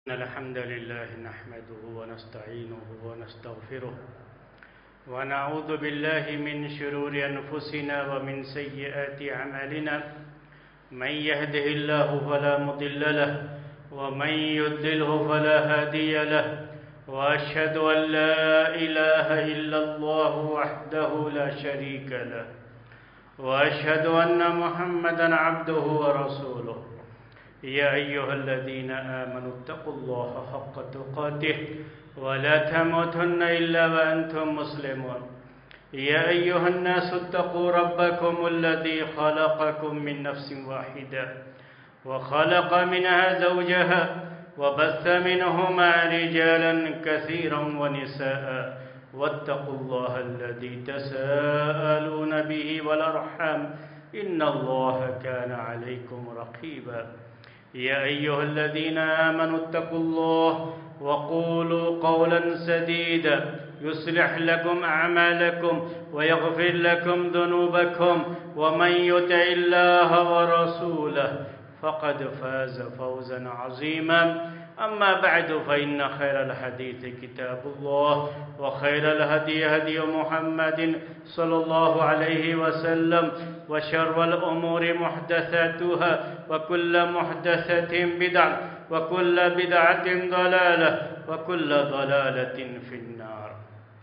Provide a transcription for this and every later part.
إن الحمد لله نحمده ونستعينه ونستغفره ونعوذ بالله من شرور أنفسنا ومن سيئات أعمالنا من يهده الله فلا مضل له ومن يضلله فلا هادي له وأشهد أن لا إله إلا الله وحده لا شريك له وأشهد أن محمدًا عبده ورسوله يا أيها الذين آمنوا اتقوا الله حق تقاته ولا تموتن إلا وأنتم مسلمون يا أيها الناس اتقوا ربكم الذي خلقكم من نفس واحدة وخلق منها زوجها وبث منهما رجالا كثيرا ونساء واتقوا الله الذي تساءلون به والأرحام إن الله كان عليكم رقيبا يا أيها الذين آمنوا اتقوا الله وقولوا قولا سديدا يصلح لكم أعمالكم ويغفر لكم ذنوبكم ومن يطع الله ورسوله فقد فاز فوزا عظيما أما بعد فإن خير الحديث كتاب الله وخير الهدي هدي محمد صلى الله عليه وسلم وشر الأمور محدثاتها وكل محدثة بدعة وكل بدعة ضلالة وكل ضلالة في النار۔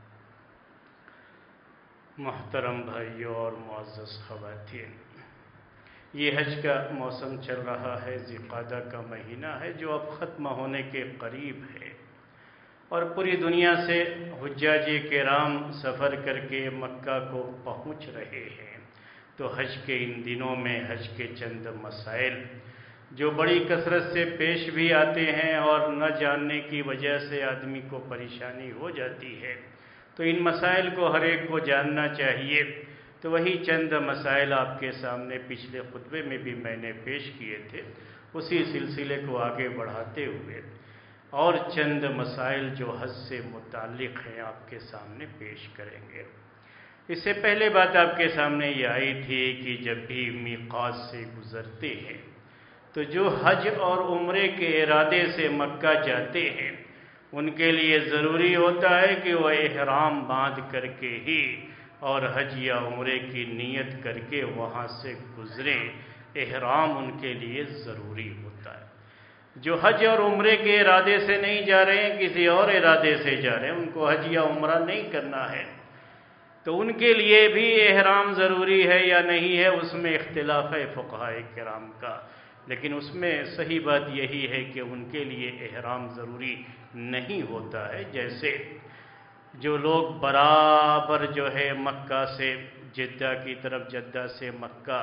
محترم بھائیوں اور معزز خواتین، یہ حج کا موسم چل رہا ہے، ذی القعدہ کا مہینہ ہے جو اب ختم ہونے کے قریب ہے، اور پوری دنیا سے حجاج کرام سفر کر کے مکہ کو پہنچ رہے ہیں۔ تو حج کے ان دنوں میں حج کے چند مسائل جو بڑی کثرت سے پیش بھی آتے ہیں اور نہ جاننے کی وجہ سے آدمی کو پریشانی ہو جاتی ہے، تو ان مسائل کو ہر ایک کو جاننا چاہیے۔ تو وہی چند مسائل آپ کے سامنے پچھلے خطبے میں بھی میں نے پیش کیے تھے، اسی سلسلے کو آگے بڑھاتے ہوئے اور چند مسائل جو حج سے متعلق ہیں آپ کے سامنے پیش کریں گے۔ اس سے پہلے بات آپ کے سامنے یہ آئی تھی کہ جب بھی میقات سے گزرتے ہیں تو جو حج اور عمرے کے ارادے سے مکہ جاتے ہیں ان کے لیے ضروری ہوتا ہے کہ وہ احرام باندھ کر کے ہی اور حج یا عمرے کی نیت کر کے وہاں سے گزریں۔ احرام ان کے لیے ضروری ہوتا ہے۔ جو حج اور عمرے کے ارادے سے نہیں جا رہے ہیں، کسی اور ارادے سے جا رہے ہیں، ان کو حج یا عمرہ نہیں کرنا ہے، تو ان کے لیے بھی احرام ضروری ہے یا نہیں ہے، اس میں اختلاف ہے فقہاء کرام کا، لیکن اس میں صحیح بات یہی ہے کہ ان کے لیے احرام ضروری نہیں ہوتا ہے۔ جیسے جو لوگ برابر جو ہے مکہ سے جدہ کی طرف، جدہ سے مکہ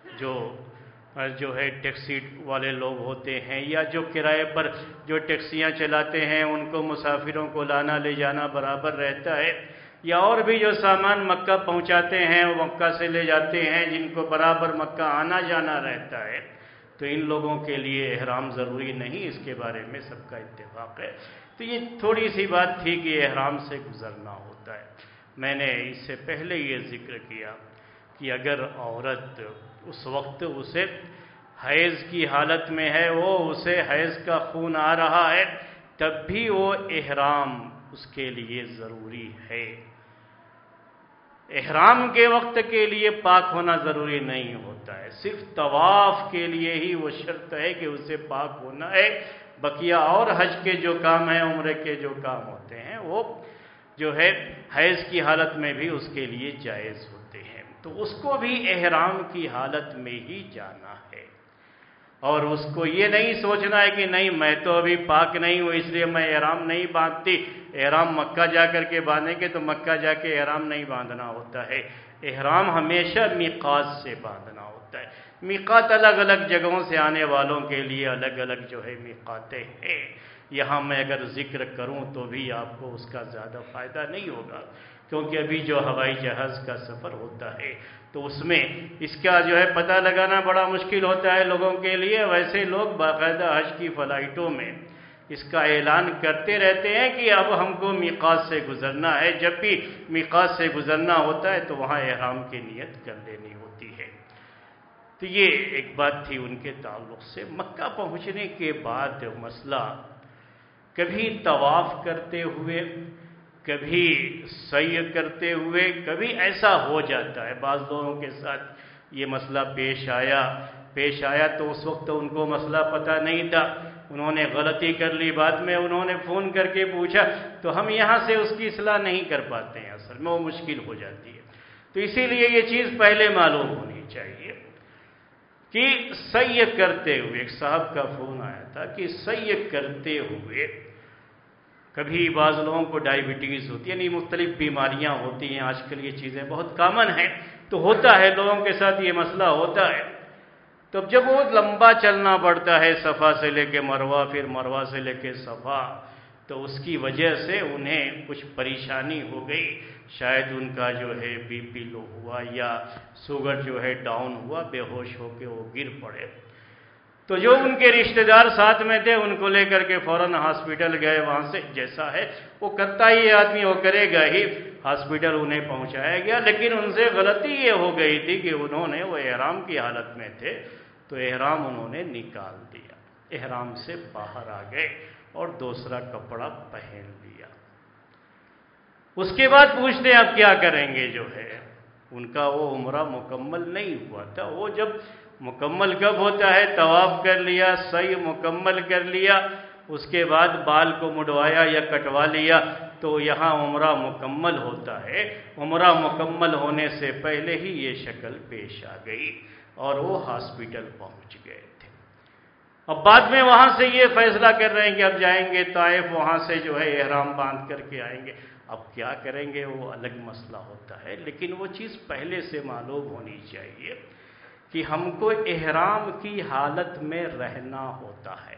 جو ہے ٹیکسی والے لوگ ہوتے ہیں یا جو کرائے پر جو ٹیکسیاں چلاتے ہیں، ان کو مسافروں کو لانا لے جانا برابر رہتا ہے، یا اور بھی جو سامان مکہ پہنچاتے ہیں وہ مکہ سے لے جاتے ہیں، جن کو برابر مکہ آنا جانا رہتا ہے، تو ان لوگوں کے لیے احرام ضروری نہیں، اس کے بارے میں سب کا اتفاق ہے۔ تو یہ تھوڑی سی بات تھی کہ احرام سے گزرنا ہوتا ہے۔ میں نے اس سے پہلے یہ ذکر کیا کہ اگر عورت اس وقت اسے حیض کی حالت میں ہے، اسے حیض کا خون آ رہا ہے، تب بھی وہ احرام اس کے لیے ضروری ہے۔ احرام کے وقت کے لیے پاک ہونا ضروری نہیں ہوتا ہے، صرف طواف کے لیے ہی وہ شرط ہے کہ اسے پاک ہونا ہے۔ بقیہ اور حج کے جو کام ہیں، عمرے کے جو کام ہوتے ہیں، وہ جو ہے حیض کی حالت میں بھی اس کے لیے جائز ہوتے ہیں، تو اس کو بھی احرام کی حالت میں ہی جانا ہے، اور اس کو یہ نہیں سوچنا ہے کہ نہیں میں تو ابھی پاک نہیں ہوں اس لیے میں احرام نہیں باندھتی، احرام مکہ جا کر کے باندھیں گے تو مکہ جا کے احرام نہیں باندھنا ہوتا ہے۔ احرام ہمیشہ میقات سے باندھنا ہوتا ہے۔ میقات الگ الگ جگہوں سے آنے والوں کے لیے الگ الگ جو ہے میقاتیں ہیں۔ یہاں میں اگر ذکر کروں تو بھی آپ کو اس کا زیادہ فائدہ نہیں ہوگا، کیونکہ ابھی جو ہوائی جہاز کا سفر ہوتا ہے تو اس میں اس کا جو ہے پتہ لگانا بڑا مشکل ہوتا ہے لوگوں کے لیے۔ ویسے لوگ باقاعدہ حج کی فلائٹوں میں اس کا اعلان کرتے رہتے ہیں کہ اب ہم کو میقات سے گزرنا ہے، جب بھی میقات سے گزرنا ہوتا ہے تو وہاں احرام کی نیت کر لینی ہوتی ہے۔ تو یہ ایک بات تھی ان کے تعلق سے۔ مکہ پہنچنے کے بعد مسئلہ کبھی طواف کرتے ہوئے، کبھی سعی کرتے ہوئے، کبھی ایسا ہو جاتا ہے بعض لوگوں کے ساتھ یہ مسئلہ پیش آیا تو اس وقت ان کو مسئلہ پتہ نہیں تھا، انہوں نے غلطی کر لی، بعد میں انہوں نے فون کر کے پوچھا تو ہم یہاں سے اس کی اصلاح نہیں کر پاتے ہیں، اصل میں وہ مشکل ہو جاتی ہے۔ تو اسی لیے یہ چیز پہلے معلوم ہونی چاہیے کہ سعی کرتے ہوئے، ایک صاحب کا فون آیا تھا کہ سعی کرتے ہوئے، کبھی بعض لوگوں کو ڈائیبٹیز ہوتی ہے، یعنی مختلف بیماریاں ہوتی ہیں، آج کل یہ چیزیں بہت کامن ہیں، تو ہوتا ہے لوگوں کے ساتھ یہ مسئلہ ہوتا ہے۔ تو جب وہ لمبا چلنا پڑتا ہے صفا سے لے کے مروہ، پھر مروہ سے لے کے صفا، تو اس کی وجہ سے انہیں کچھ پریشانی ہو گئی، شاید ان کا جو ہے بی پی لو ہوا یا شوگر جو ہے ڈاؤن ہوا، بے ہوش ہو کے وہ گر پڑے۔ تو جو ان کے رشتہ دار ساتھ میں تھے ان کو لے کر کے فوراً ہاسپٹل گئے، وہاں سے جیسا ہے وہ کرتا ہی آدمی وہ کرے گا ہی، ہاسپٹل انہیں پہنچایا گیا، لیکن ان سے غلطی یہ ہو گئی تھی کہ انہوں نے، وہ احرام کی حالت میں تھے تو احرام انہوں نے نکال دیا، احرام سے باہر آ گئے اور دوسرا کپڑا پہن لیا۔ اس کے بعد پوچھتے ہیں اب کیا کریں گے، جو ہے ان کا وہ عمرہ مکمل نہیں ہوا تھا۔ وہ جب مکمل کب ہوتا ہے؟ طواف کر لیا، سعی مکمل کر لیا، اس کے بعد بال کو مڈوایا یا کٹوا لیا تو یہاں عمرہ مکمل ہوتا ہے۔ عمرہ مکمل ہونے سے پہلے ہی یہ شکل پیش آ گئی اور وہ ہاسپٹل پہنچ گئے تھے۔ اب بعد میں وہاں سے یہ فیصلہ کر رہے ہیں کہ اب جائیں گے طائف، وہاں سے جو ہے احرام باندھ کر کے آئیں گے، اب کیا کریں گے وہ الگ مسئلہ ہوتا ہے، لیکن وہ چیز پہلے سے معلوم ہونی چاہیے کہ ہم کو احرام کی حالت میں رہنا ہوتا ہے۔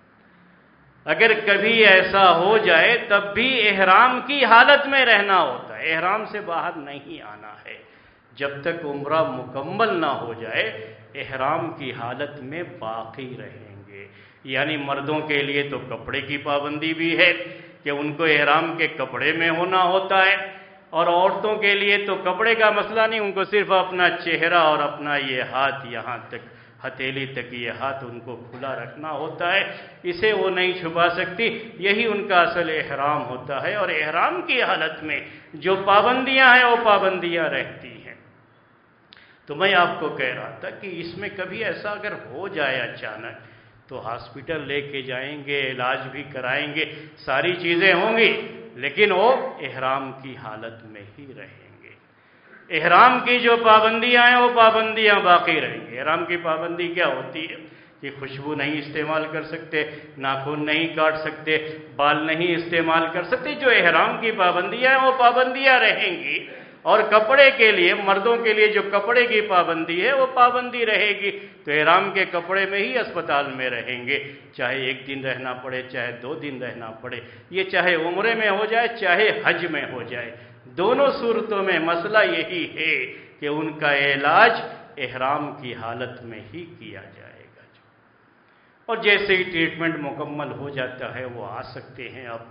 اگر کبھی ایسا ہو جائے تب بھی احرام کی حالت میں رہنا ہوتا ہے، احرام سے باہر نہیں آنا ہے۔ جب تک عمرہ مکمل نہ ہو جائے احرام کی حالت میں باقی رہیں گے۔ یعنی مردوں کے لیے تو کپڑے کی پابندی بھی ہے کہ ان کو احرام کے کپڑے میں ہونا ہوتا ہے، اور عورتوں کے لیے تو کپڑے کا مسئلہ نہیں، ان کو صرف اپنا چہرہ اور اپنا یہ ہاتھ یہاں تک، ہتھیلی تک یہ ہاتھ ان کو کھلا رکھنا ہوتا ہے، اسے وہ نہیں چھپا سکتی، یہی ان کا اصل احرام ہوتا ہے۔ اور احرام کی حالت میں جو پابندیاں ہیں وہ پابندیاں رہتی ہیں۔ تو میں آپ کو کہہ رہا تھا کہ اس میں کبھی ایسا اگر ہو جائے اچانک تو ہاسپٹل لے کے جائیں گے، علاج بھی کرائیں گے، ساری چیزیں ہوں گی، لیکن وہ احرام کی حالت میں ہی رہیں گے۔ احرام کی جو پابندیاں ہیں وہ پابندیاں باقی رہیں گی۔ احرام کی پابندی کیا ہوتی ہے کہ خوشبو نہیں استعمال کر سکتے، ناخن نہیں کاٹ سکتے، بال نہیں استعمال کر سکتے، جو احرام کی پابندیاں ہیں وہ پابندیاں رہیں گی۔ اور کپڑے کے لیے، مردوں کے لیے جو کپڑے کی پابندی ہے وہ پابندی رہے گی، تو احرام کے کپڑے میں ہی اسپتال میں رہیں گے، چاہے 1 دن رہنا پڑے، چاہے 2 دن رہنا پڑے، یہ چاہے عمرے میں ہو جائے چاہے حج میں ہو جائے، دونوں صورتوں میں مسئلہ یہی ہے کہ ان کا علاج احرام کی حالت میں ہی کیا جائے گا۔ اور جیسے ہی ٹریٹمنٹ مکمل ہو جاتا ہے وہ آ سکتے ہیں اب،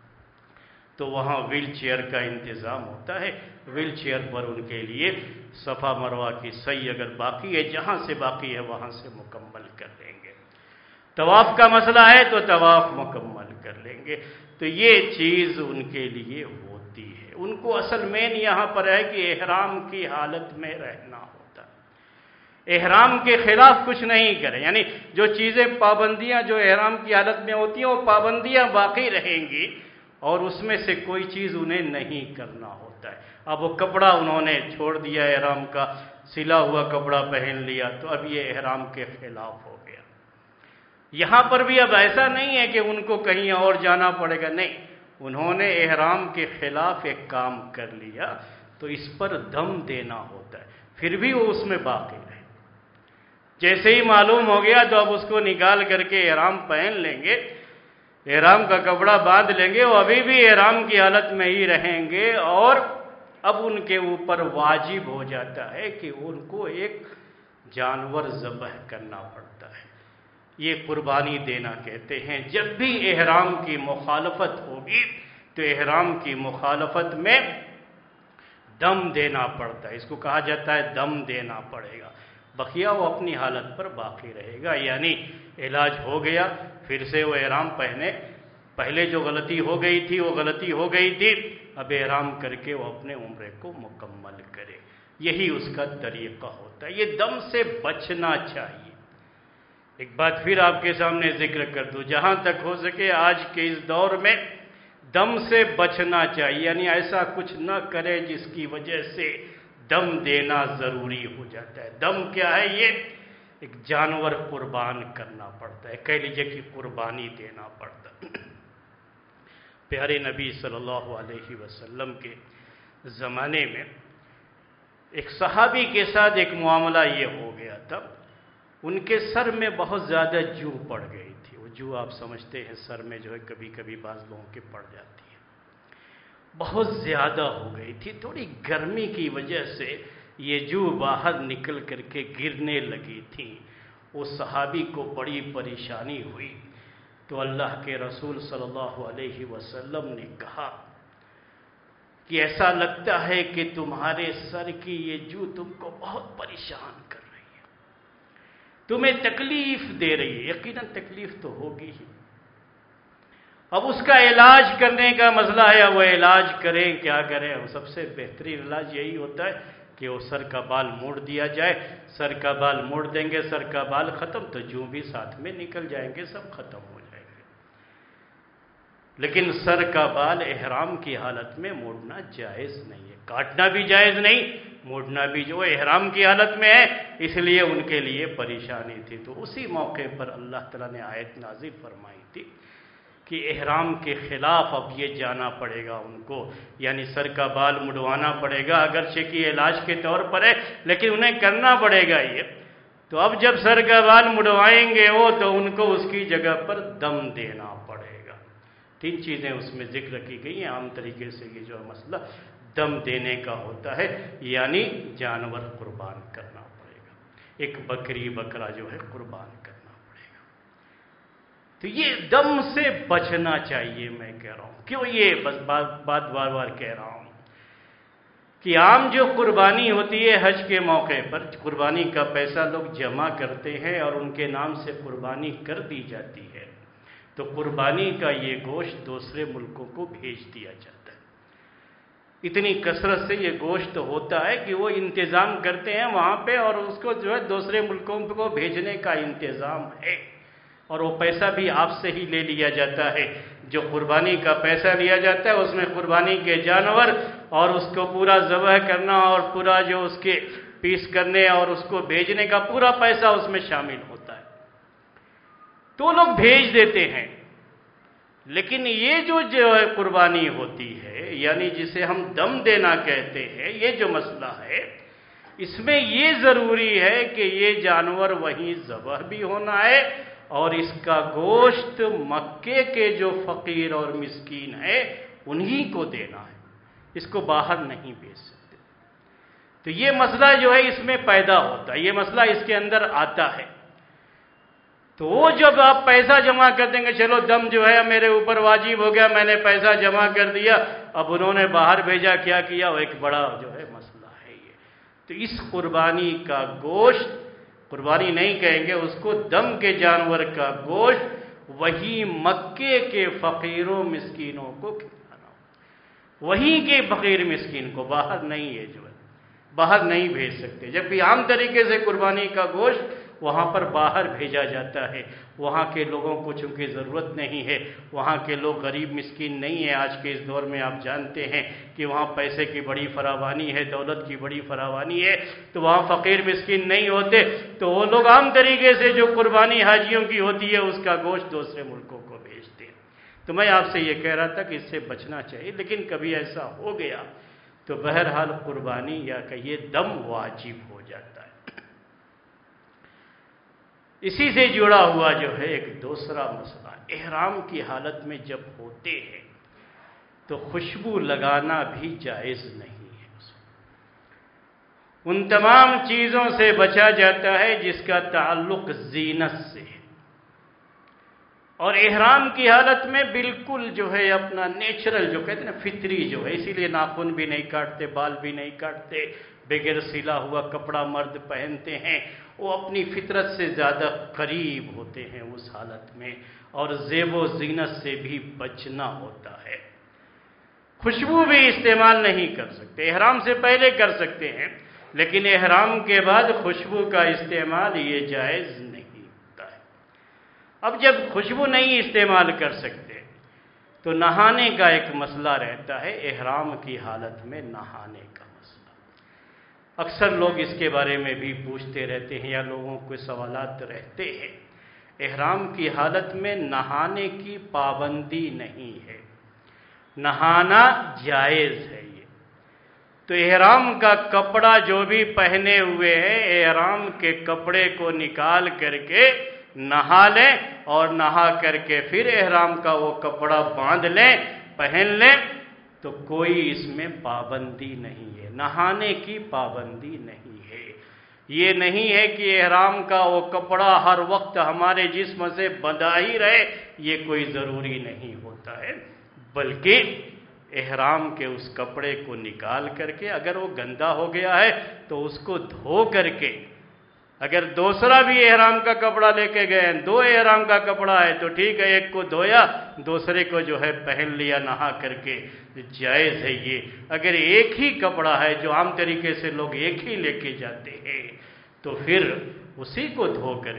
تو وہاں ویل چیئر کا انتظام ہوتا ہے، ویل چیئر پر ان کے لیے صفا مروہ کی سعی اگر باقی ہے، جہاں سے باقی ہے وہاں سے مکمل کر لیں گے۔ طواف کا مسئلہ ہے تو طواف مکمل کر لیں گے۔ تو یہ چیز ان کے لیے ہوتی ہے۔ ان کو اصل مین یہاں پر ہے کہ احرام کی حالت میں رہنا ہوتا ہے، احرام کے خلاف کچھ نہیں کریں، یعنی جو چیزیں پابندیاں جو احرام کی حالت میں ہوتی ہیں وہ پابندیاں باقی رہیں گی، اور اس میں سے کوئی چیز انہیں نہیں کرنا ہوتا ہے۔ اب وہ کپڑا انہوں نے چھوڑ دیا احرام کا، سلا ہوا کپڑا پہن لیا، تو اب یہ احرام کے خلاف ہو گیا۔ یہاں پر بھی اب ایسا نہیں ہے کہ ان کو کہیں اور جانا پڑے گا، نہیں، انہوں نے احرام کے خلاف ایک کام کر لیا تو اس پر دم دینا ہوتا ہے، پھر بھی وہ اس میں باقی رہے۔ جیسے ہی معلوم ہو گیا تو اب اس کو نکال کر کے احرام پہن لیں گے، احرام کا کپڑا باندھ لیں گے، وہ ابھی بھی احرام کی حالت میں ہی رہیں گے، اور اب ان کے اوپر واجب ہو جاتا ہے کہ ان کو ایک جانور ذبح کرنا پڑتا ہے۔ یہ قربانی دینا کہتے ہیں۔ جب بھی احرام کی مخالفت ہوگی تو احرام کی مخالفت میں دم دینا پڑتا ہے، اس کو کہا جاتا ہے دم دینا پڑے گا، بقیہ وہ اپنی حالت پر باقی رہے گا۔ یعنی علاج ہو گیا، پھر سے وہ احرام پہنے پہلے جو غلطی ہو گئی تھی وہ غلطی ہو گئی تھی، اب احرام کر کے وہ اپنے عمرے کو مکمل کرے، یہی اس کا طریقہ ہوتا ہے۔ یہ دم سے بچنا چاہیے۔ ایک بات پھر آپ کے سامنے ذکر کر دوں، جہاں تک ہو سکے آج کے اس دور میں دم سے بچنا چاہیے، یعنی ایسا کچھ نہ کرے جس کی وجہ سے دم دینا ضروری ہو جاتا ہے۔ دم کیا ہے؟ یہ ایک جانور قربان کرنا پڑتا ہے، کہہ لیجیے کہ قربانی دینا پڑتا ہے۔ پیارے نبی صلی اللہ علیہ وسلم کے زمانے میں ایک صحابی کے ساتھ ایک معاملہ یہ ہو گیا تھا، ان کے سر میں بہت زیادہ جو پڑ گئی تھی۔ وہ جو آپ سمجھتے ہیں سر میں جو ہے کبھی کبھی بعض لوگوں کے پڑ جاتی ہے، بہت زیادہ ہو گئی تھی۔ تھوڑی گرمی کی وجہ سے یہ جو باہر نکل کر کے گرنے لگی تھی، وہ صحابی کو بڑی پریشانی ہوئی۔ تو اللہ کے رسول صلی اللہ علیہ وسلم نے کہا کہ ایسا لگتا ہے کہ تمہارے سر کی یہ جو تم کو بہت پریشان کر رہی ہے، تمہیں تکلیف دے رہی ہے۔ یقیناً تکلیف تو ہوگی ہی۔ اب اس کا علاج کرنے کا مسئلہ ہے، وہ علاج کریں کیا کریں؟ سب سے بہترین علاج یہی ہوتا ہے کہ وہ سر کا بال موڑ دیا جائے۔ سر کا بال موڑ دیں گے، سر کا بال ختم، تو جو بھی ساتھ میں نکل جائیں گے، سب ختم ہو جائیں گے۔ لیکن سر کا بال احرام کی حالت میں موڑنا جائز نہیں ہے، کاٹنا بھی جائز نہیں، موڑنا بھی جو احرام کی حالت میں ہے، اس لیے ان کے لیے پریشانی تھی۔ تو اسی موقع پر اللہ تعالیٰ نے آیت نازل فرمائی تھی کہ احرام کے خلاف اب یہ جانا پڑے گا ان کو، یعنی سر کا بال مڑوانا پڑے گا، اگرچہ کہ علاج کے طور پر ہے لیکن انہیں کرنا پڑے گا یہ۔ تو اب جب سر کا بال مڑوائیں گے وہ، تو ان کو اس کی جگہ پر دم دینا پڑے گا۔ تین چیزیں اس میں ذکر کی گئی ہیں۔ عام طریقے سے یہ جو مسئلہ دم دینے کا ہوتا ہے، یعنی جانور قربان کرنا پڑے گا، ایک بکری بکرا جو ہے قربان کرنا پڑے گا۔ تو یہ دم سے بچنا چاہیے، میں کہہ رہا ہوں۔ کیوں یہ بس بات بار بار کہہ رہا ہوں کہ عام جو قربانی ہوتی ہے حج کے موقع پر، قربانی کا پیسہ لوگ جمع کرتے ہیں اور ان کے نام سے قربانی کر دی جاتی ہے، تو قربانی کا یہ گوشت دوسرے ملکوں کو بھیج دیا جاتا ہے۔ اتنی کثرت سے یہ گوشت ہوتا ہے کہ وہ انتظام کرتے ہیں وہاں پہ، اور اس کو جو ہے دوسرے ملکوں کو بھیجنے کا انتظام ہے، اور وہ پیسہ بھی آپ سے ہی لے لیا جاتا ہے۔ جو قربانی کا پیسہ لیا جاتا ہے اس میں قربانی کے جانور اور اس کو پورا ذبح کرنا اور پورا جو اس کے پیس کرنے اور اس کو بھیجنے کا پورا پیسہ اس میں شامل ہوتا ہے، تو لوگ بھیج دیتے ہیں۔ لیکن یہ جو قربانی ہوتی ہے، یعنی جسے ہم دم دینا کہتے ہیں، یہ جو مسئلہ ہے، اس میں یہ ضروری ہے کہ یہ جانور وہیں ذبح بھی ہونا ہے، اور اس کا گوشت مکے کے جو فقیر اور مسکین ہے انہی کو دینا ہے، اس کو باہر نہیں بیچ سکتے۔ تو یہ مسئلہ جو ہے اس میں پیدا ہوتا ہے، یہ مسئلہ اس کے اندر آتا ہے۔ تو وہ جب آپ پیسہ جمع کر دیں گے، چلو دم جو ہے میرے اوپر واجب ہو گیا، میں نے پیسہ جمع کر دیا، اب انہوں نے باہر بھیجا، کیا کیا، وہ ایک بڑا جو ہے مسئلہ ہے یہ۔ تو اس قربانی کا گوشت، قربانی نہیں کہیں گے اس کو، دم کے جانور کا گوشت وہی مکے کے فقیروں مسکینوں کو کھلانا ہو، وہیں کے فقیر مسکین کو، باہر نہیں ہے جو ہے، باہر نہیں بھیج سکتے۔ جبکہ عام طریقے سے قربانی کا گوشت وہاں پر باہر بھیجا جاتا ہے، وہاں کے لوگوں کو چونکہ ضرورت نہیں ہے، وہاں کے لوگ غریب مسکین نہیں ہیں۔ آج کے اس دور میں آپ جانتے ہیں کہ وہاں پیسے کی بڑی فراوانی ہے، دولت کی بڑی فراوانی ہے، تو وہاں فقیر مسکین نہیں ہوتے، تو وہ لوگ عام طریقے سے جو قربانی حاجیوں کی ہوتی ہے اس کا گوشت دوسرے ملکوں کو بھیجتے ہیں۔ تو میں آپ سے یہ کہہ رہا تھا کہ اس سے بچنا چاہیے، لیکن کبھی ایسا ہو گیا تو بہرحال قربانی یا کہیے دم واجب ہو جاتا ہے۔ اسی سے جڑا ہوا جو ہے ایک دوسرا مسئلہ، احرام کی حالت میں جب ہوتے ہیں تو خوشبو لگانا بھی جائز نہیں ہے۔ ان تمام چیزوں سے بچا جاتا ہے جس کا تعلق زینت سے ہے، اور احرام کی حالت میں بالکل جو ہے اپنا نیچرل جو کہتے ہیں نا، فطری جو ہے، اسی لیے ناخن بھی نہیں کاٹتے، بال بھی نہیں کاٹتے، بغیر سلا ہوا کپڑا مرد پہنتے ہیں، وہ اپنی فطرت سے زیادہ قریب ہوتے ہیں اس حالت میں، اور زیب و زینت سے بھی بچنا ہوتا ہے۔ خوشبو بھی استعمال نہیں کر سکتے، احرام سے پہلے کر سکتے ہیں، لیکن احرام کے بعد خوشبو کا استعمال یہ جائز نہیں ہوتا ہے۔ اب جب خوشبو نہیں استعمال کر سکتے تو نہانے کا ایک مسئلہ رہتا ہے، احرام کی حالت میں نہانے کا مسئلہ۔ اکثر لوگ اس کے بارے میں بھی پوچھتے رہتے ہیں یا لوگوں کو سوالات رہتے ہیں۔ احرام کی حالت میں نہانے کی پابندی نہیں ہے، نہانا جائز ہے۔ تو احرام کا کپڑا جو بھی پہنے ہوئے ہیں، احرام کے کپڑے کو نکال کر کے نہا لیں، اور نہا کر کے پھر احرام کا وہ کپڑا باندھ لیں، پہن لیں، تو کوئی اس میں پابندی نہیں ہے، نہانے کی پابندی نہیں ہے۔ یہ نہیں ہے کہ احرام کا وہ کپڑا ہر وقت ہمارے جسم سے بندھا ہی رہے، یہ کوئی ضروری نہیں ہوتا ہے، بلکہ احرام کے اس کپڑے کو نکال کر کے اگر وہ گندا ہو گیا ہے تو اس کو دھو کر کے، اگر دوسرا بھی احرام کا کپڑا لے کے گئے ہیں، دو احرام کا کپڑا ہے تو ٹھیک ہے، ایک کو دھویا، دوسرے کو جو ہے پہن لیا نہا کر کے، جائز ہے یہ۔ اگر ایک ہی کپڑا ہے جو عام طریقے سے لوگ ایک ہی لے کے جاتے ہیں تو پھر اسی کو دھو کر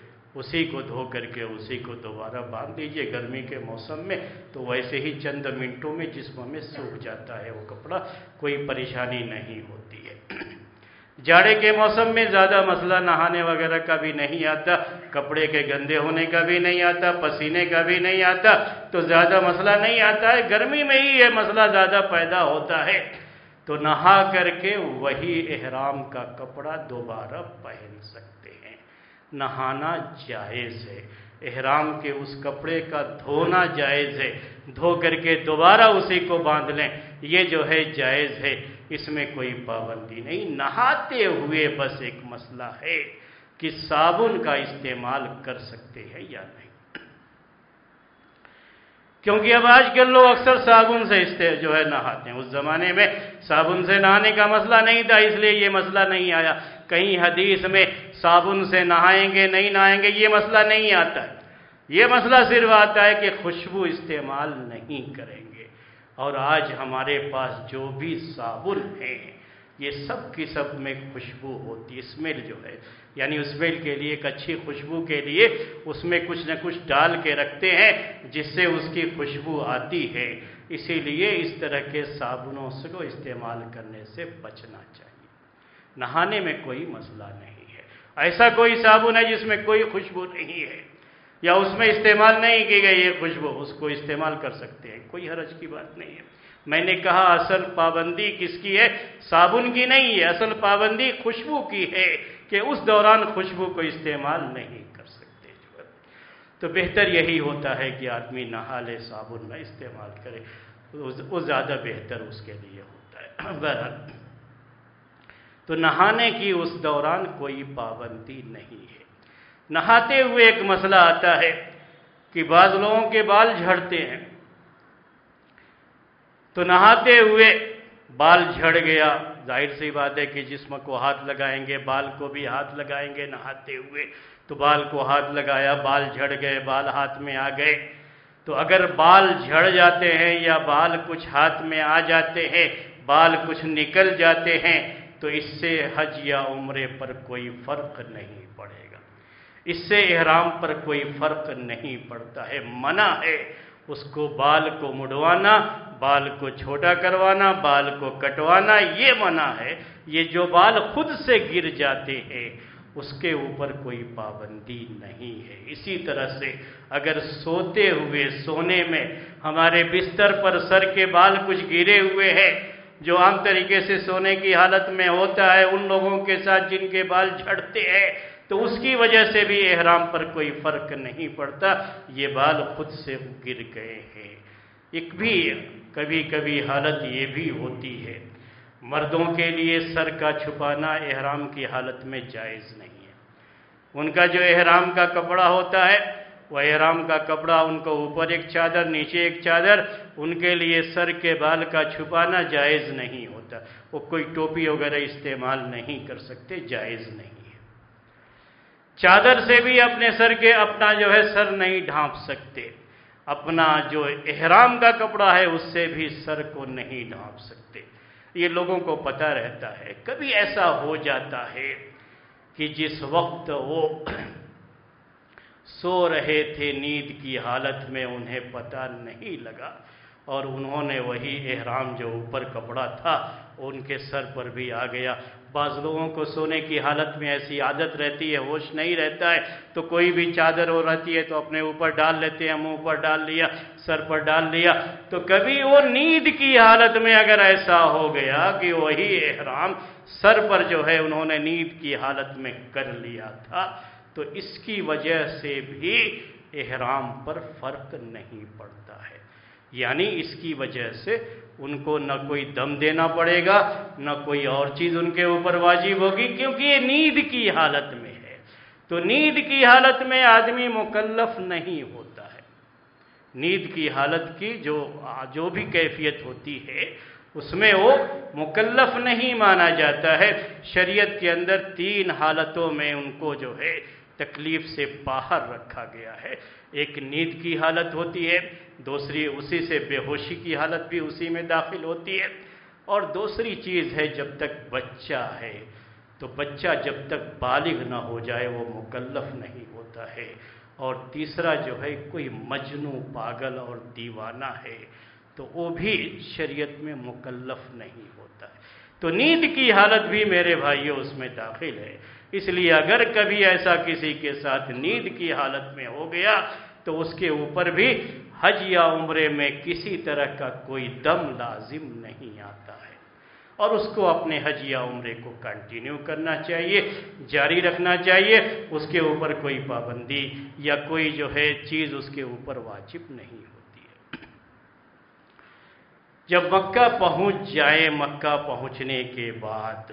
کے اسی کو دوبارہ باندھ دیجئے۔ گرمی کے موسم میں تو ویسے ہی چند منٹوں میں جسم میں سوکھ جاتا ہے وہ کپڑا، کوئی پریشانی نہیں ہوتی ہے۔ جاڑے کے موسم میں زیادہ مسئلہ نہانے وغیرہ کا بھی نہیں آتا، کپڑے کے گندے ہونے کا بھی نہیں آتا، پسینے کا بھی نہیں آتا، تو زیادہ مسئلہ نہیں آتا ہے۔ گرمی میں ہی یہ مسئلہ زیادہ پیدا ہوتا ہے، تو نہا کر کے وہی احرام کا کپڑا دوبارہ پہن سکتے ہیں۔ نہانا جائز ہے، احرام کے اس کپڑے کا دھونا جائز ہے، دھو کر کے دوبارہ اسی کو باندھ لیں، یہ جو ہے جائز ہے، اس میں کوئی پابندی نہیں۔ نہاتے ہوئے بس ایک مسئلہ ہے کہ صابن کا استعمال کر سکتے ہیں یا نہیں، کیونکہ اب آج کل لوگ اکثر صابن سے جو ہے نہاتے ہیں۔ اس زمانے میں صابن سے نہانے کا مسئلہ نہیں تھا، اس لیے یہ مسئلہ نہیں آیا۔ کہیں حدیث میں صابن سے نہائیں گے نہیں نہائیں گے یہ مسئلہ نہیں آتا ہے، یہ مسئلہ صرف آتا ہے کہ خوشبو استعمال نہیں کریں گے۔ اور آج ہمارے پاس جو بھی صابن ہیں یہ سب کی سب میں خوشبو ہوتی ہے، اسمیل جو ہے، یعنی اسمیل کے لیے، ایک اچھی خوشبو کے لیے اس میں کچھ نہ کچھ ڈال کے رکھتے ہیں جس سے اس کی خوشبو آتی ہے۔ اسی لیے اس طرح کے صابنوں کو استعمال کرنے سے بچنا چاہیے۔ نہانے میں کوئی مسئلہ نہیں ہے، ایسا کوئی صابن ہے جس میں کوئی خوشبو نہیں ہے یا اس میں استعمال نہیں کی گئی ہے خوشبو، اس کو استعمال کر سکتے ہیں، کوئی حرج کی بات نہیں ہے۔ میں نے کہا اصل پابندی کس کی ہے؟ صابن کی نہیں ہے، اصل پابندی خوشبو کی ہے کہ اس دوران خوشبو کو استعمال نہیں کر سکتے۔ تو بہتر یہی ہوتا ہے کہ آدمی نہا لے، صابن نہ استعمال کرے، وہ زیادہ بہتر اس کے لیے ہوتا ہے۔ بہرحال تو نہانے کی اس دوران کوئی پابندی نہیں ہے۔ نہاتے ہوئے ایک مسئلہ آتا ہے کہ بعض لوگوں کے بال جھڑتے ہیں، تو نہاتے ہوئے بال جھڑ گیا، ظاہر سی بات ہے کہ جسم کو ہاتھ لگائیں گے، بال کو بھی ہاتھ لگائیں گے نہاتے ہوئے، تو بال کو ہاتھ لگایا، بال جھڑ گئے، بال ہاتھ میں آ گئے۔ تو اگر بال جھڑ جاتے ہیں یا بال کچھ ہاتھ میں آ جاتے ہیں، بال کچھ نکل جاتے ہیں، تو اس سے حج یا عمرے پر کوئی فرق نہیں پڑے گا، اس سے احرام پر کوئی فرق نہیں پڑتا ہے۔ منع ہے اس کو بال کو مڑوانا، بال کو چھوٹا کروانا، بال کو کٹوانا، یہ منع ہے۔ یہ جو بال خود سے گر جاتے ہیں اس کے اوپر کوئی پابندی نہیں ہے۔ اسی طرح سے اگر سوتے ہوئے، سونے میں ہمارے بستر پر سر کے بال کچھ گرے ہوئے ہیں، جو عام طریقے سے سونے کی حالت میں ہوتا ہے ان لوگوں کے ساتھ جن کے بال جھڑتے ہیں، تو اس کی وجہ سے بھی احرام پر کوئی فرق نہیں پڑتا، یہ بال خود سے گر گئے ہیں۔ ایک بھی کبھی کبھی حالت یہ بھی ہوتی ہے، مردوں کے لیے سر کا چھپانا احرام کی حالت میں جائز نہیں ہے۔ ان کا جو احرام کا کپڑا ہوتا ہے، وہ احرام کا کپڑا ان کو اوپر ایک چادر نیچے ایک چادر، ان کے لیے سر کے بال کا چھپانا جائز نہیں ہوتا، وہ کوئی ٹوپی وغیرہ استعمال نہیں کر سکتے، جائز نہیں ہے۔ چادر سے بھی اپنے سر کے اپنا جو ہے سر نہیں ڈھانپ سکتے، اپنا جو احرام کا کپڑا ہے اس سے بھی سر کو نہیں ڈھانپ سکتے۔ یہ لوگوں کو پتہ رہتا ہے۔ کبھی ایسا ہو جاتا ہے کہ جس وقت وہ سو رہے تھے نیند کی حالت میں انہیں پتہ نہیں لگا اور انہوں نے وہی احرام جو اوپر کپڑا تھا ان کے سر پر بھی آ گیا۔ بعض لوگوں کو سونے کی حالت میں ایسی عادت رہتی ہے، ہوش نہیں رہتا ہے، تو کوئی بھی چادر ہو رہتی ہے تو اپنے اوپر ڈال لیتے ہیں، منہ پر ڈال لیا، سر پر ڈال لیا۔ تو کبھی وہ نیند کی حالت میں اگر ایسا ہو گیا کہ وہی احرام سر پر جو ہے انہوں نے نیند کی حالت میں کر لیا تھا، تو اس کی وجہ سے بھی احرام پر فرق نہیں پڑتا ہے۔ یعنی اس کی وجہ سے ان کو نہ کوئی دم دینا پڑے گا، نہ کوئی اور چیز ان کے اوپر واجب ہوگی، کیونکہ یہ نیند کی حالت میں ہے۔ تو نیند کی حالت میں آدمی مکلف نہیں ہوتا ہے۔ نیند کی حالت کی جو بھی کیفیت ہوتی ہے اس میں وہ مکلف نہیں مانا جاتا ہے۔ شریعت کے اندر 3 حالتوں میں ان کو جو ہے تکلیف سے باہر رکھا گیا ہے۔ ایک نیند کی حالت ہوتی ہے، دوسری اسی سے بے ہوشی کی حالت بھی اسی میں داخل ہوتی ہے، اور دوسری چیز ہے جب تک بچہ ہے تو بچہ جب تک بالغ نہ ہو جائے وہ مکلف نہیں ہوتا ہے، اور تیسرا جو ہے کوئی مجنون پاگل اور دیوانہ ہے تو وہ بھی شریعت میں مکلف نہیں ہوتا ہے۔ تو نیند کی حالت بھی میرے بھائیوں اس میں داخل ہے۔ اس لیے اگر کبھی ایسا کسی کے ساتھ نیند کی حالت میں ہو گیا تو اس کے اوپر بھی حج یا عمرے میں کسی طرح کا کوئی دم لازم نہیں آتا ہے، اور اس کو اپنے حج یا عمرے کو کنٹینیو کرنا چاہیے، جاری رکھنا چاہیے۔ اس کے اوپر کوئی پابندی یا کوئی جو ہے چیز اس کے اوپر واجب نہیں ہوتی ہے۔ جب مکہ پہنچ جائے، مکہ پہنچنے کے بعد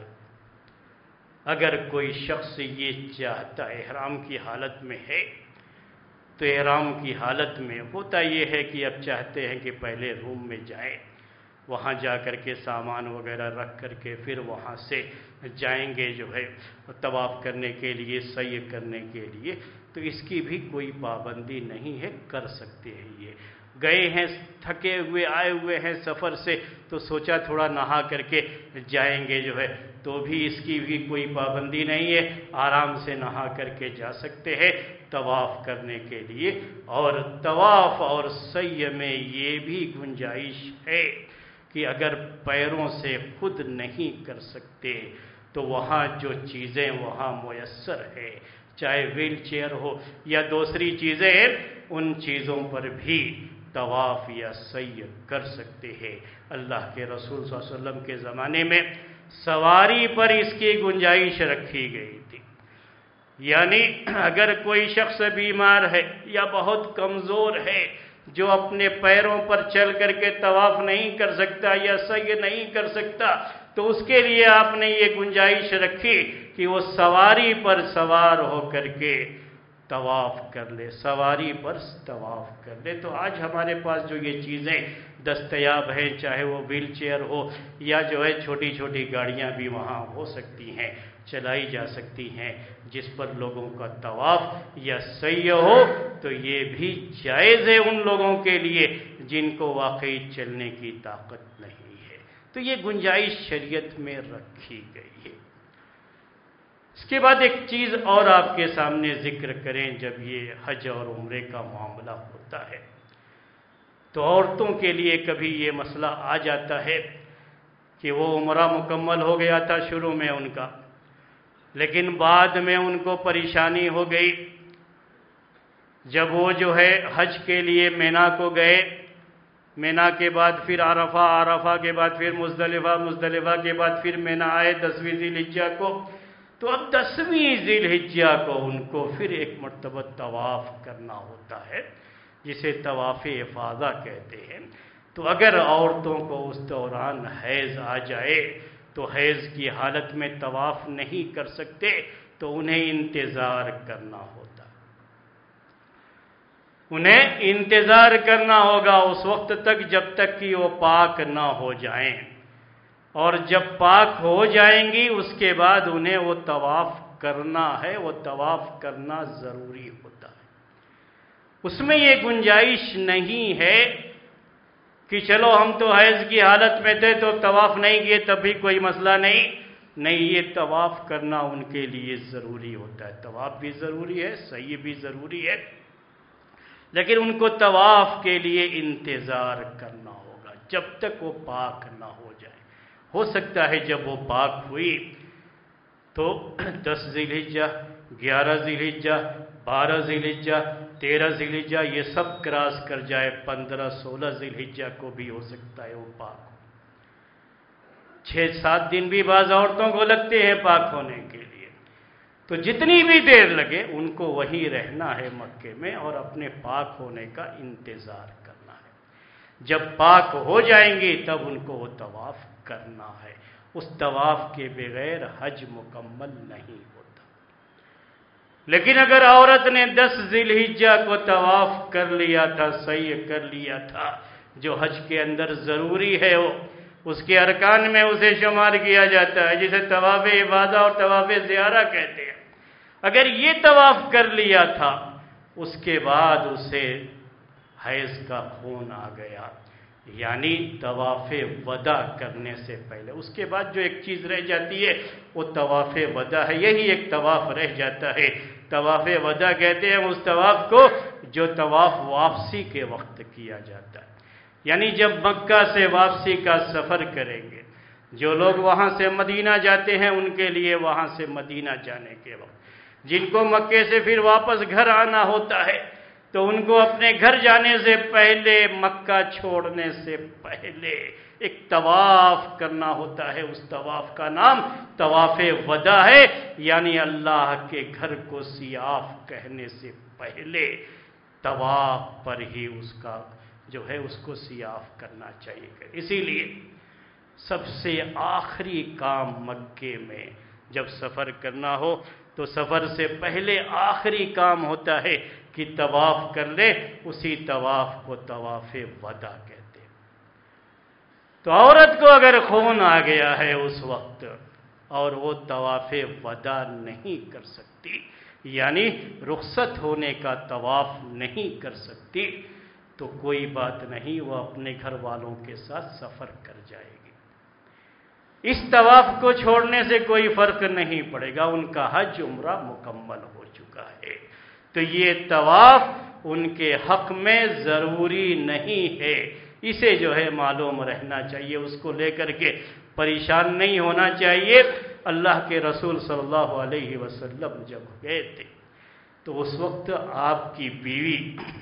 اگر کوئی شخص یہ چاہتا احرام کی حالت میں ہے تو احرام کی حالت میں ہوتا یہ ہے کہ اب چاہتے ہیں کہ پہلے روم میں جائیں، وہاں جا کر کے سامان وغیرہ رکھ کر کے پھر وہاں سے جائیں گے جو ہے طواف کرنے کے لیے، سعی کرنے کے لیے۔ تو اس کی بھی کوئی پابندی نہیں ہے، کر سکتے ہیں۔ یہ گئے ہیں، تھکے ہوئے آئے ہوئے ہیں سفر سے، تو سوچا تھوڑا نہا کر کے جائیں گے جو ہے، تو بھی اس کی بھی کوئی پابندی نہیں ہے، آرام سے نہا کر کے جا سکتے ہیں طواف کرنے کے لیے۔ اور طواف اور سعی میں یہ بھی گنجائش ہے کہ اگر پیروں سے خود نہیں کر سکتے تو وہاں جو چیزیں وہاں میسر ہے، چاہے ویل چیئر ہو یا دوسری چیزیں ہیں، ان چیزوں پر بھی طواف یا سعی کر سکتے ہیں۔ اللہ کے رسول صلی اللہ علیہ وسلم کے زمانے میں سواری پر اس کی گنجائش رکھی گئی تھی، یعنی اگر کوئی شخص بیمار ہے یا بہت کمزور ہے جو اپنے پیروں پر چل کر کے طواف نہیں کر سکتا یا سعی نہیں کر سکتا، تو اس کے لیے آپ نے یہ گنجائش رکھی کہ وہ سواری پر سوار ہو کر کے طواف کر لے، سواری پر طواف کر لے۔ تو آج ہمارے پاس جو یہ چیزیں دستیاب ہیں، چاہے وہ ویل چیئر ہو یا جو ہے چھوٹی چھوٹی گاڑیاں بھی وہاں ہو سکتی ہیں، چلائی جا سکتی ہیں، جس پر لوگوں کا طواف یا سعی ہو، تو یہ بھی جائز ہے ان لوگوں کے لیے جن کو واقعی چلنے کی طاقت نہیں ہے۔ تو یہ گنجائش شریعت میں رکھی گئی ہے۔ اس کے بعد ایک چیز اور آپ کے سامنے ذکر کریں، جب یہ حج اور عمرے کا معاملہ ہوتا ہے تو عورتوں کے لیے کبھی یہ مسئلہ آ جاتا ہے کہ وہ عمرہ مکمل ہو گیا تھا شروع میں ان کا، لیکن بعد میں ان کو پریشانی ہو گئی جب وہ جو ہے حج کے لیے مینا کو گئے، مینا کے بعد پھر عرفہ، عرفہ کے بعد پھر مزدلفہ، مزدلفہ کے بعد پھر مینا آئے 10ویں ذی الحجہ کو، تو اب 10ویں ذی الحجہ کو ان کو پھر ایک مرتبہ طواف کرنا ہوتا ہے، جسے طواف افاضہ کہتے ہیں۔ تو اگر عورتوں کو اس دوران حیض آ جائے تو حیض کی حالت میں طواف نہیں کر سکتے، تو انہیں انتظار کرنا ہوتا، انہیں انتظار کرنا ہوگا اس وقت تک جب تک کہ وہ پاک نہ ہو جائیں، اور جب پاک ہو جائیں گی اس کے بعد انہیں وہ طواف کرنا ہے وہ طواف کرنا ضروری ہوتا ہے۔ اس میں یہ گنجائش نہیں ہے کہ چلو ہم تو حیض کی حالت میں تھے تو طواف نہیں کیے تب بھی کوئی مسئلہ نہیں، یہ طواف کرنا ان کے لیے ضروری ہوتا ہے۔ طواف بھی ضروری ہے، سعی بھی ضروری ہے، لیکن ان کو طواف کے لیے انتظار کرنا ہوگا جب تک وہ پاک نہ ہو جائے۔ ہو سکتا ہے جب وہ پاک ہوئی تو 10 ذی الحجہ، 11 ذی الحجہ، 12 ذی الحجہ، 13 ذی الحجہ یہ سب کراس کر جائے، 15 16 ذی الحجہ کو بھی ہو سکتا ہے وہ پاک ہو۔ 6-7 دن بھی بعض عورتوں کو لگتے ہیں پاک ہونے کے لیے، تو جتنی بھی دیر لگے ان کو وہیں رہنا ہے مکے میں اور اپنے پاک ہونے کا انتظار کرنا ہے۔ جب پاک ہو جائیں گی تب ان کو وہ طواف کرنا ہے۔ اس طواف کے بغیر حج مکمل نہیں ہوتا۔ لیکن اگر عورت نے 10 ذی الحجہ کو طواف کر لیا تھا، سعی کر لیا تھا، جو حج کے اندر ضروری ہے وہ اس کے ارکان میں اسے شمار کیا جاتا ہے، جسے طواف افاضہ اور طواف زیارہ کہتے ہیں۔ اگر یہ طواف کر لیا تھا، اس کے بعد اسے حیض کا خون آ گیا، یعنی طواف وداع کرنے سے پہلے، اس کے بعد جو ایک چیز رہ جاتی ہے وہ طواف وداع ہے۔ یہی ایک طواف رہ جاتا ہے، طواف وداع کہتے ہیں اس طواف کو جو طواف واپسی کے وقت کیا جاتا ہے، یعنی جب مکہ سے واپسی کا سفر کریں گے، جو لوگ وہاں سے مدینہ جاتے ہیں ان کے لیے وہاں سے مدینہ جانے کے وقت، جن کو مکے سے پھر واپس گھر آنا ہوتا ہے تو ان کو اپنے گھر جانے سے پہلے، مکہ چھوڑنے سے پہلے ایک طواف کرنا ہوتا ہے۔ اس طواف کا نام طواف وداع ہے، یعنی اللہ کے گھر کو سیاف کہنے سے پہلے طواف پر ہی اس کا جو ہے اس کو سیاف کرنا چاہیے۔ اسی لیے سب سے آخری کام مکے میں جب سفر کرنا ہو تو سفر سے پہلے آخری کام ہوتا ہے کہ طواف کر لے، اسی طواف کو طواف وداع کہتے ہیں۔ تو عورت کو اگر خون آ گیا ہے اس وقت اور وہ طواف وداع نہیں کر سکتی، یعنی رخصت ہونے کا طواف نہیں کر سکتی، تو کوئی بات نہیں، وہ اپنے گھر والوں کے ساتھ سفر کر جائے گی۔ اس طواف کو چھوڑنے سے کوئی فرق نہیں پڑے گا، ان کا حج عمرہ مکمل ہو چکا ہے۔ تو یہ طواف ان کے حق میں ضروری نہیں ہے، اسے جو ہے معلوم رہنا چاہیے، اس کو لے کر کے پریشان نہیں ہونا چاہیے۔ اللہ کے رسول صلی اللہ علیہ وسلم جب گئے تھے تو اس وقت آپ کی بیوی،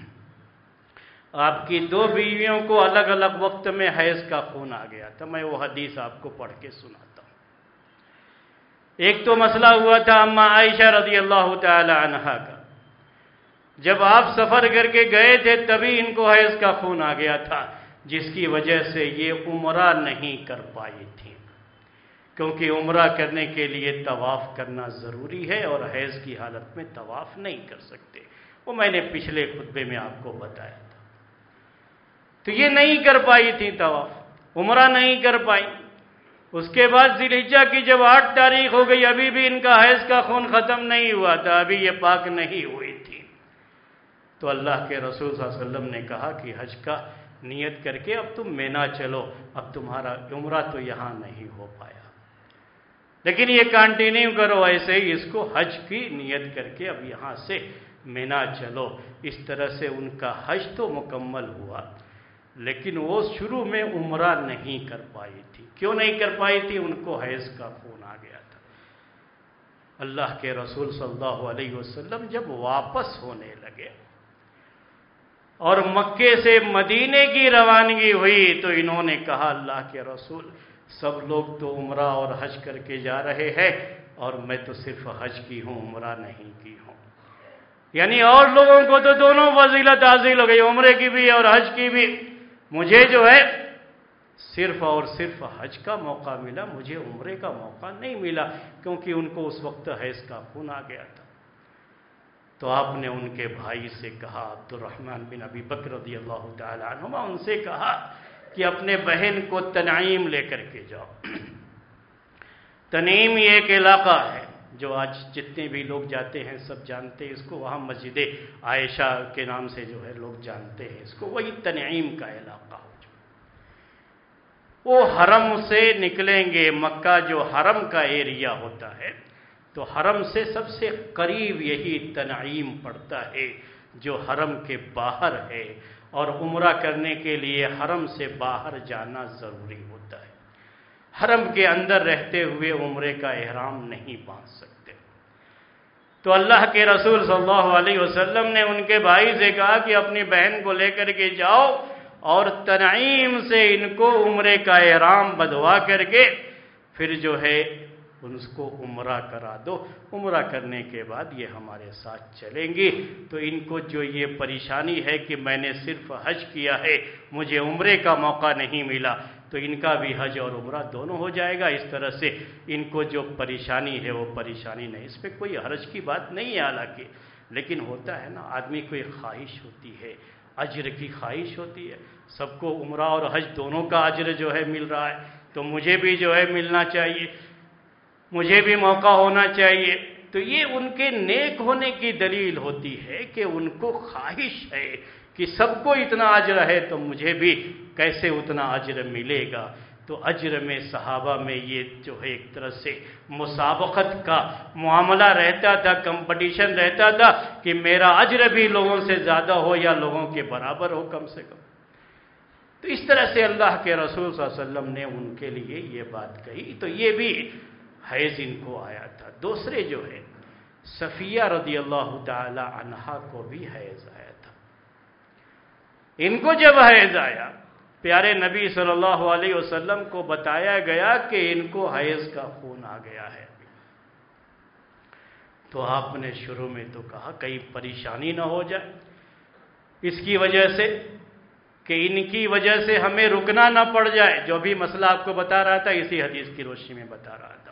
آپ کی 2 بیویوں کو الگ الگ وقت میں حیض کا خون آ گیا تھا۔ میں وہ حدیث آپ کو پڑھ کے سناتا ہوں۔ ایک تو مسئلہ ہوا تھا اما عائشہ رضی اللہ تعالی عنہا کا، جب آپ سفر کر کے گئے تھے تبھی ان کو حیض کا خون آ گیا تھا، جس کی وجہ سے یہ عمرہ نہیں کر پائی تھی، کیونکہ عمرہ کرنے کے لیے طواف کرنا ضروری ہے اور حیض کی حالت میں طواف نہیں کر سکتے۔ وہ میں نے پچھلے خطبے میں آپ کو بتایا تھا۔ تو یہ نہیں کر پائی تھی طواف، عمرہ نہیں کر پائی۔ اس کے بعد ذی الحجہ کی جب 8 تاریخ ہو گئی، ابھی بھی ان کا حیض کا خون ختم نہیں ہوا تھا، ابھی یہ پاک نہیں ہوئی تھی، تو اللہ کے رسول صلی اللہ علیہ وسلم نے کہا کہ حج کا نیت کر کے اب تم مینا چلو، اب تمہارا عمرہ تو یہاں نہیں ہو پایا، لیکن یہ کنٹینیو کرو ایسے ہی، اس کو حج کی نیت کر کے اب یہاں سے مینا چلو۔ اس طرح سے ان کا حج تو مکمل ہوا، لیکن وہ شروع میں عمرہ نہیں کر پائی تھی۔ کیوں نہیں کر پائی تھی؟ ان کو حیض کا خون آ گیا تھا۔ اللہ کے رسول صلی اللہ علیہ وسلم جب واپس ہونے لگے اور مکے سے مدینے کی روانگی ہوئی تو انہوں نے کہا اللہ کے رسول، سب لوگ تو عمرہ اور حج کر کے جا رہے ہیں اور میں تو صرف حج کی ہوں، عمرہ نہیں کی ہوں، یعنی اور لوگوں کو تو دونوں فضیلت حاصل ہو گئی، عمرے کی بھی اور حج کی بھی، مجھے جو ہے صرف اور صرف حج کا موقع ملا، مجھے عمرے کا موقع نہیں ملا، کیونکہ ان کو اس وقت حیض کا خون آ گیا تھا۔ تو آپ نے ان کے بھائی سے کہا، عبد الرحمن بن ابی بکر رضی اللہ تعالی عنہما، ان سے کہا کہ اپنے بہن کو تنعیم لے کر کے جاؤ۔ تنعیم یہ ایک علاقہ ہے، جو آج جتنے بھی لوگ جاتے ہیں سب جانتے ہیں اس کو، وہاں مسجد عائشہ کے نام سے جو ہے لوگ جانتے ہیں اس کو، وہی تنعیم کا علاقہ ہو جو وہ حرم سے نکلیں گے، مکہ جو حرم کا ایریا ہوتا ہے تو حرم سے سب سے قریب یہی تنعیم پڑتا ہے جو حرم کے باہر ہے، اور عمرہ کرنے کے لیے حرم سے باہر جانا ضروری ہوتا ہے۔ حرم کے اندر رہتے ہوئے عمرے کا احرام نہیں باندھ سکتے۔ تو اللہ کے رسول صلی اللہ علیہ وسلم نے ان کے بھائی سے کہا کہ اپنی بہن کو لے کر کے جاؤ اور تنعیم سے ان کو عمرے کا احرام بدھوا کر کے پھر جو ہے اس کو عمرہ کرا دو، عمرہ کرنے کے بعد یہ ہمارے ساتھ چلیں گی۔ تو ان کو جو یہ پریشانی ہے کہ میں نے صرف حج کیا ہے، مجھے عمرے کا موقع نہیں ملا، تو ان کا بھی حج اور عمرہ دونوں ہو جائے گا۔ اس طرح سے ان کو جو پریشانی ہے وہ پریشانی نہیں، اس پہ کوئی حرج کی بات نہیں ہے حالانکہ، لیکن ہوتا ہے نا آدمی کو ایک خواہش ہوتی ہے، اجر کی خواہش ہوتی ہے، سب کو عمرہ اور حج دونوں کا اجر جو ہے مل رہا ہے، تو مجھے بھی جو ہے ملنا چاہیے، مجھے بھی موقع ہونا چاہیے۔ تو یہ ان کے نیک ہونے کی دلیل ہوتی ہے کہ ان کو خواہش ہے کہ سب کو اتنا اجر ہے تو مجھے بھی کیسے اتنا اجر ملے گا۔ تو اجر میں صحابہ میں یہ جو ہے ایک طرح سے مسابقت کا معاملہ رہتا تھا، کمپٹیشن رہتا تھا کہ میرا اجر بھی لوگوں سے زیادہ ہو یا لوگوں کے برابر ہو کم سے کم۔ تو اس طرح سے اللہ کے رسول صلی اللہ علیہ وسلم نے ان کے لیے یہ بات کہی، تو یہ بھی حیض ان کو آیا تھا۔ دوسرے جو ہے صفیہ رضی اللہ تعالی عنہا کو بھی حیض آیا تھا۔ ان کو جب حیض آیا، پیارے نبی صلی اللہ علیہ وسلم کو بتایا گیا کہ ان کو حیض کا خون آ گیا ہے، تو آپ نے شروع میں تو کہا کہیں پریشانی نہ ہو جائے اس کی وجہ سے، کہ ان کی وجہ سے ہمیں رکنا نہ پڑ جائے۔ جو بھی مسئلہ آپ کو بتا رہا تھا اسی حدیث کی روشنی میں بتا رہا تھا۔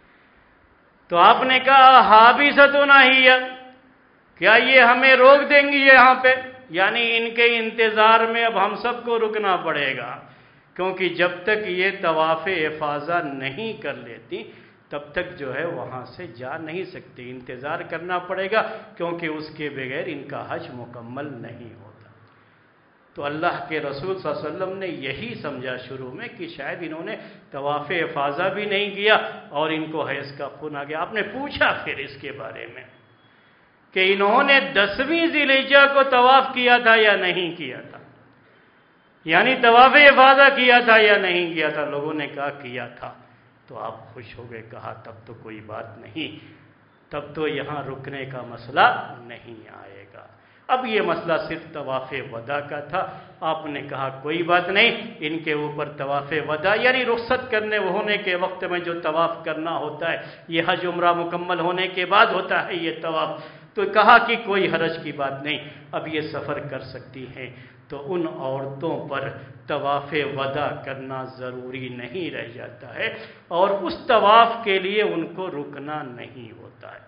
تو آپ نے کہا حابستون ہی، کیا یہ ہمیں روک دیں گی یہاں پہ؟ یعنی ان کے انتظار میں اب ہم سب کو رکنا پڑے گا، کیونکہ جب تک یہ طواف افاضہ نہیں کر لیتی تب تک جو ہے وہاں سے جا نہیں سکتی، انتظار کرنا پڑے گا، کیونکہ اس کے بغیر ان کا حج مکمل نہیں ہوتا۔ تو اللہ کے رسول صلی اللہ علیہ وسلم نے یہی سمجھا شروع میں کہ شاید انہوں نے طواف افاضہ بھی نہیں کیا اور ان کو حیض کا خون آ گیا۔ آپ نے پوچھا پھر اس کے بارے میں کہ انہوں نے 10ویں ذی الحجہ کو طواف کیا تھا یا نہیں کیا تھا، یعنی طواف افاضہ کیا تھا یا نہیں کیا تھا؟ لوگوں نے کہا کیا تھا۔ تو آپ خوش ہو گئے، کہا تب تو کوئی بات نہیں، تب تو یہاں رکنے کا مسئلہ نہیں آئے گا۔ اب یہ مسئلہ صرف طواف وداع کا تھا۔ آپ نے کہا کوئی بات نہیں، ان کے اوپر طواف وداع یعنی رخصت کرنے ہونے کے وقت میں جو طواف کرنا ہوتا ہے، یہ حج عمرہ مکمل ہونے کے بعد ہوتا ہے یہ طواف۔ تو کہا کہ کوئی حرج کی بات نہیں، اب یہ سفر کر سکتی ہیں۔ تو ان عورتوں پر طواف وداع کرنا ضروری نہیں رہ جاتا ہے، اور اس طواف کے لیے ان کو رکنا نہیں ہوتا ہے۔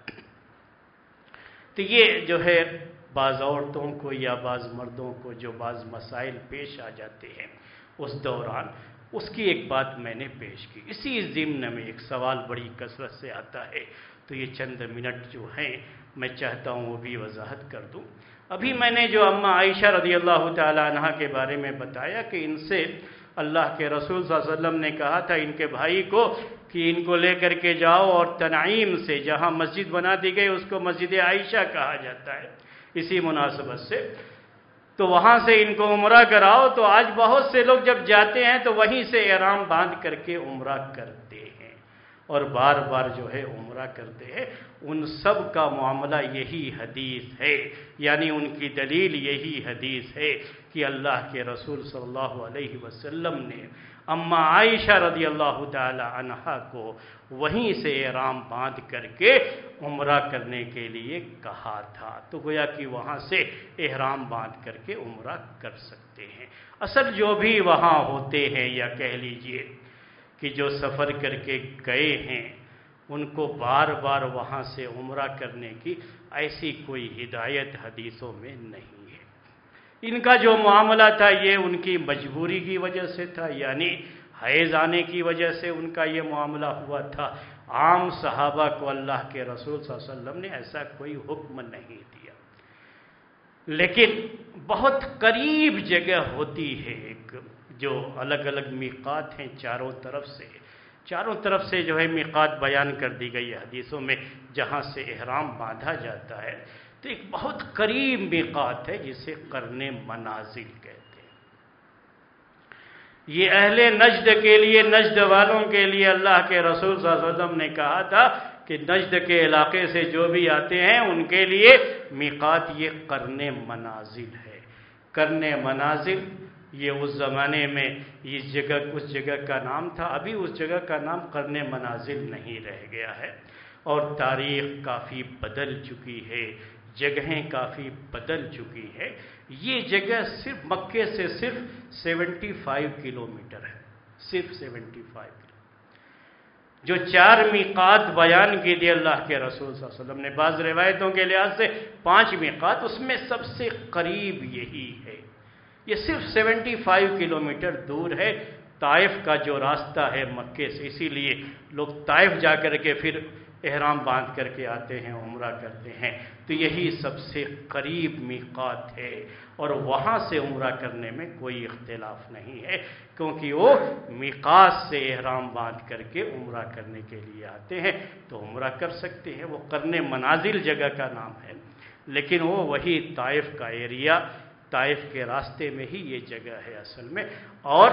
تو یہ جو ہے بعض عورتوں کو یا بعض مردوں کو جو بعض مسائل پیش آ جاتے ہیں اس دوران، اس کی ایک بات میں نے پیش کی۔ اسی ضمن میں ایک سوال بڑی کثرت سے آتا ہے، تو یہ چند منٹ جو ہیں میں چاہتا ہوں وہ بھی وضاحت کر دوں۔ ابھی میں نے جو اماں عائشہ رضی اللہ تعالی عنہا کے بارے میں بتایا کہ ان سے اللہ کے رسول صلی اللہ علیہ وسلم نے کہا تھا ان کے بھائی کو کہ ان کو لے کر کے جاؤ اور تنعیم سے جہاں مسجد بنا دی گئی اس کو مسجد عائشہ کہا جاتا ہے اسی مناسبت سے، تو وہاں سے ان کو عمرہ کراؤ۔ تو آج بہت سے لوگ جب جاتے ہیں تو وہیں سے احرام باندھ کر کے عمرہ کرتے ہیں اور بار بار جو ہے عمرہ کرتے ہیں۔ ان سب کا معاملہ یہی حدیث ہے، یعنی ان کی دلیل یہی حدیث ہے کہ اللہ کے رسول صلی اللہ علیہ وسلم نے اماں عائشہ رضی اللہ تعالی عنہا کو وہیں سے احرام باندھ کر کے عمرہ کرنے کے لیے کہا تھا۔ تو گویا کہ وہاں سے احرام باندھ کر کے عمرہ کر سکتے ہیں۔ اصل جو بھی وہاں ہوتے ہیں یا کہہ لیجئے کہ جو سفر کر کے گئے ہیں ان کو بار بار وہاں سے عمرہ کرنے کی ایسی کوئی ہدایت حدیثوں میں نہیں ہے۔ ان کا جو معاملہ تھا یہ ان کی مجبوری کی وجہ سے تھا، یعنی حیض آنے کی وجہ سے ان کا یہ معاملہ ہوا تھا، عام صحابہ کو اللہ کے رسول صلی اللہ علیہ وسلم نے ایسا کوئی حکم نہیں دیا، لیکن بہت قریب جگہ ہوتی ہے ایک، جو الگ الگ میقات ہیں چاروں طرف سے جو ہے میقات بیان کر دی گئی ہے حدیثوں میں، جہاں سے احرام باندھا جاتا ہے، تو ایک بہت قریب میقات ہے جسے قرن منازل کہتے ہیں۔ یہ اہل نجد کے لیے، نجد والوں کے لیے اللہ کے رسول صلی اللہ علیہ وسلم نے کہا تھا کہ نجد کے علاقے سے جو بھی آتے ہیں ان کے لیے میقات یہ قرن منازل ہے۔ قرن منازل یہ اس زمانے میں اس جگہ کا نام تھا، ابھی اس جگہ کا نام قرن منازل نہیں رہ گیا ہے، اور تاریخ کافی بدل چکی ہے، جگہیں کافی بدل چکی ہے۔ یہ جگہ صرف مکے سے صرف 75 کلومیٹر ہے، صرف 75 کلومیٹر۔ جو 4 میقات بیان کی تھی اللہ کے رسول صلی اللہ علیہ وسلم نے، بعض روایتوں کے لحاظ سے 5 میقات، اس میں سب سے قریب یہی ہے۔ یہ صرف 75 کلومیٹر دور ہے۔ طائف کا جو راستہ ہے مکے سے، اسی لیے لوگ طائف جا کر کے پھر احرام باندھ کر کے آتے ہیں، عمرہ کرتے ہیں، تو یہی سب سے قریب میقات ہے، اور وہاں سے عمرہ کرنے میں کوئی اختلاف نہیں ہے، کیونکہ وہ میقات سے احرام باندھ کر کے عمرہ کرنے کے لیے آتے ہیں تو عمرہ کر سکتے ہیں۔ وہ قرن منازل جگہ کا نام ہے، لیکن وہ وہی طائف کا ایریا، طائف کے راستے میں ہی یہ جگہ ہے اصل میں۔ اور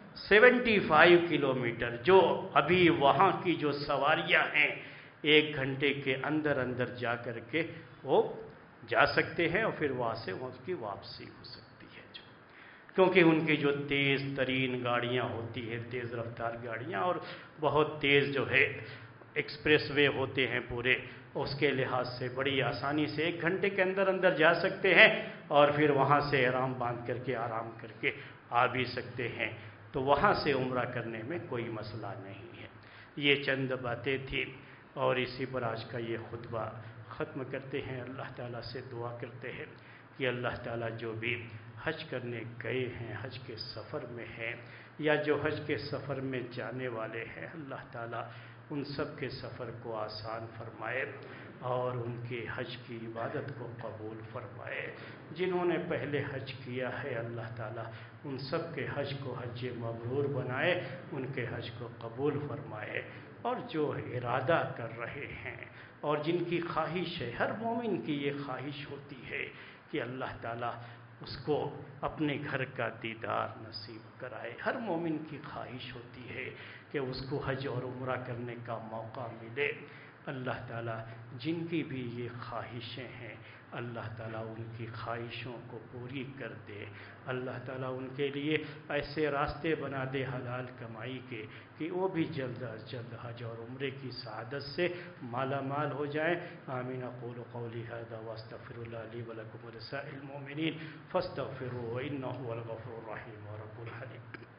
75 کلومیٹر جو ابھی وہاں کی جو سواریاں ہیں 1 گھنٹے کے اندر جا کر کے وہ جا سکتے ہیں، اور پھر وہاں سے اس کی واپسی ہو سکتی ہے، کیونکہ ان کی جو تیز ترین گاڑیاں ہوتی ہیں، تیز رفتار گاڑیاں، اور بہت تیز جو ہے ایکسپریس وے ہوتے ہیں پورے، اس کے لحاظ سے بڑی آسانی سے 1 گھنٹے کے اندر جا سکتے ہیں، اور پھر وہاں سے احرام باندھ کر کے آرام کر کے آ بھی سکتے ہیں، تو وہاں سے عمرہ کرنے میں کوئی مسئلہ نہیں ہے۔ یہ چند باتیں تھیں، اور اسی پر آج کا یہ خطبہ ختم کرتے ہیں۔ اللہ تعالیٰ سے دعا کرتے ہیں کہ اللہ تعالیٰ جو بھی حج کرنے گئے ہیں، حج کے سفر میں ہیں، یا جو حج کے سفر میں جانے والے ہیں، اللہ تعالیٰ ان سب کے سفر کو آسان فرمائے، اور ان کے حج کی عبادت کو قبول فرمائے۔ جنہوں نے پہلے حج کیا ہے، اللہ تعالیٰ ان سب کے حج کو حج مبرور بنائے، ان کے حج کو قبول فرمائے، اور جو ارادہ کر رہے ہیں اور جن کی خواہش ہے، ہر مومن کی یہ خواہش ہوتی ہے کہ اللہ تعالیٰ اس کو اپنے گھر کا دیدار نصیب کرائے۔ ہر مومن کی خواہش ہوتی ہے کہ اس کو حج اور عمرہ کرنے کا موقع ملے۔ اللہ تعالیٰ جن کی بھی یہ خواہشیں ہیں، اللہ تعالیٰ ان کی خواہشوں کو پوری کر دے۔ اللہ تعالیٰ ان کے لیے ایسے راستے بنا دے حلال کمائی کے کہ وہ بھی جلد از جلد حج اور عمرے کی سعادت سے مالا مال ہو جائیں۔ آمین۔ اقول قولی ھذا واستغفر اللہ لی ولکم ولسائر المؤمنین فاستغفروہ انہ هو الغفور الرحیم ورب الحلیم۔